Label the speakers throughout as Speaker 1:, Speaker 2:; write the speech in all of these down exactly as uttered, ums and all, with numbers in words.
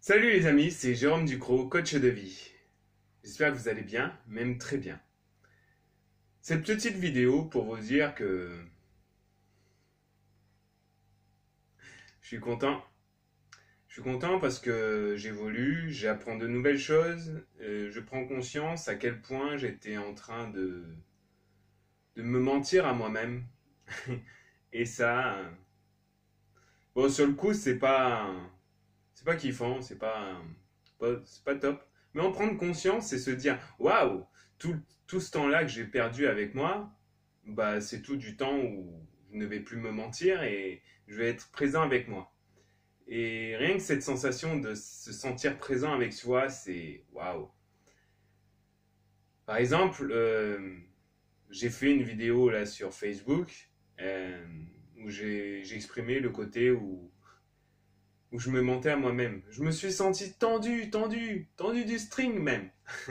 Speaker 1: Salut les amis, c'est Jérôme Ducrot, coach de vie. J'espère que vous allez bien, même très bien. Cette petite vidéo pour vous dire que je suis content. Je suis content parce que j'évolue, j'apprends de nouvelles choses, euh, je prends conscience à quel point j'étais en train de, de me mentir à moi-même. Et ça, euh, bon, sur le coup, c'est pas, c'est pas kiffant, c'est pas, pas- c'est pas top. Mais en prendre conscience et se dire, waouh, tout, tout ce temps-là que j'ai perdu avec moi, bah, c'est tout du temps où je ne vais plus me mentir et je vais être présent avec moi. Et rien que cette sensation de se sentir présent avec soi, c'est waouh. Par exemple, euh, j'ai fait une vidéo là sur Facebook euh, où j'ai j'ai exprimé le côté où où je me mentais à moi-même. Je me suis senti tendu, tendu, tendu du string même.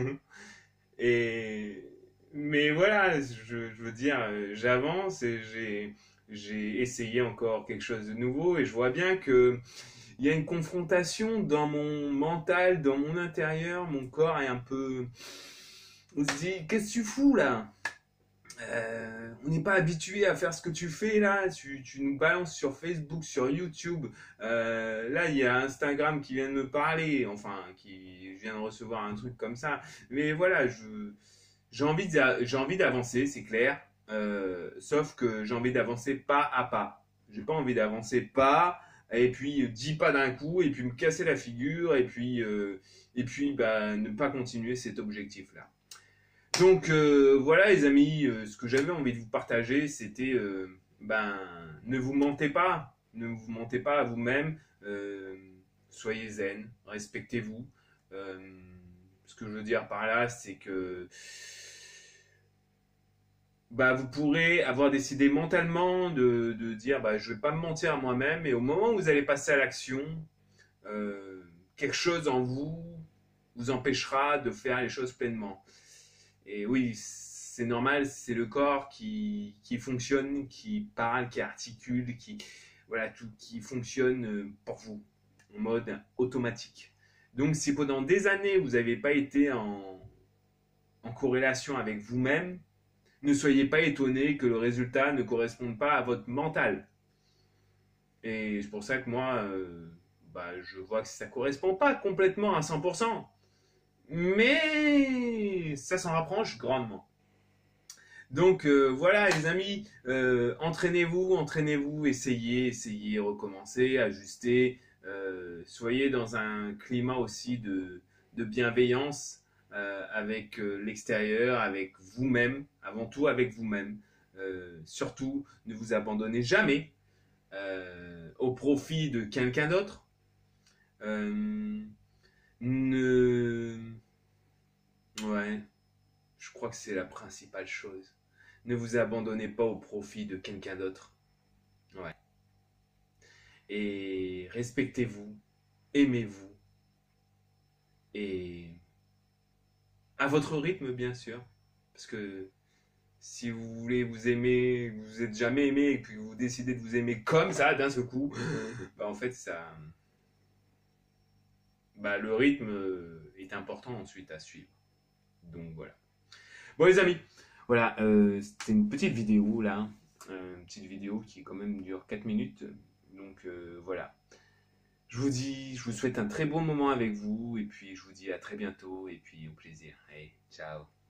Speaker 1: Et mais voilà, je, je veux dire, euh, j'avance et j'ai j'ai essayé encore quelque chose de nouveau et je vois bien que il y a une confrontation dans mon mental, dans mon intérieur, mon corps est un peu. On se dit, qu'est-ce que tu fous là? Euh, on n'est pas habitué à faire ce que tu fais là. Tu, tu nous balances sur Facebook, sur YouTube. Euh, là, il y a Instagram qui vient de me parler, enfin, qui vient de recevoir un truc comme ça. Mais voilà, je, j'ai envie d'a- j'ai envie d'avancer, c'est clair. Euh, sauf que j'ai envie d'avancer pas à pas. J'ai pas envie d'avancer pas et puis dix pas d'un coup et puis me casser la figure et puis euh, et puis bah ne pas continuer cet objectif là. Donc euh, voilà les amis, euh, ce que j'avais envie de vous partager, c'était euh, ben ne vous mentez pas, ne vous mentez pas à vous-même, euh, soyez zen, respectez-vous. Euh, ce que je veux dire par là, c'est que bah, vous pourrez avoir décidé mentalement de, de dire bah, je vais pas me mentir à moi-même, et au moment où vous allez passer à l'action, euh, quelque chose en vous vous empêchera de faire les choses pleinement. Et oui, c'est normal, c'est le corps qui, qui fonctionne, qui parle, qui articule, qui, voilà, tout, qui fonctionne euh, pour vous, en mode automatique. Donc si pendant des années vous n'avez pas été en, en corrélation avec vous-même, ne soyez pas étonné que le résultat ne corresponde pas à votre mental. Et c'est pour ça que moi, euh, bah, je vois que ça ne correspond pas complètement à cent pour cent. Mais ça s'en rapproche grandement. Donc euh, voilà les amis, euh, entraînez-vous, entraînez-vous, essayez, essayez, recommencez, ajustez, euh, soyez dans un climat aussi de, de bienveillance euh, avec euh, l'extérieur, avec vous-même, avant tout avec vous-même. Euh, surtout, ne vous abandonnez jamais euh, au profit de quelqu'un d'autre. Euh, ne... Ouais, je crois que c'est la principale chose. Ne vous abandonnez pas au profit de quelqu'un d'autre. Ouais. Et respectez-vous, aimez-vous, et à votre rythme, bien sûr. Parce que si vous voulez vous aimer, vous vous êtes jamais aimé, et puis vous décidez de vous aimer comme ça, d'un seul coup, bah en fait, ça, bah, le rythme est important ensuite à suivre. Donc voilà. Bon les amis, voilà, euh, c'était une petite vidéo là, euh, une petite vidéo qui quand même dure quatre minutes. Donc euh, voilà. Je vous dis, je vous souhaite un très bon moment avec vous et puis je vous dis à très bientôt et puis au plaisir. Allez, ciao.